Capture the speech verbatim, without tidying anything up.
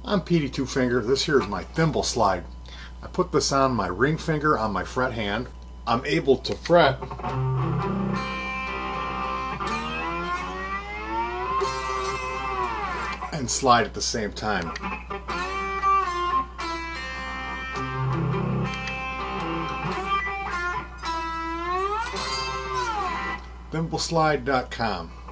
I'm Petey Two Finger. This here is my thimble slide. I put this on my ring finger on my fret hand. I'm able to fret and slide at the same time. thimble slide dot com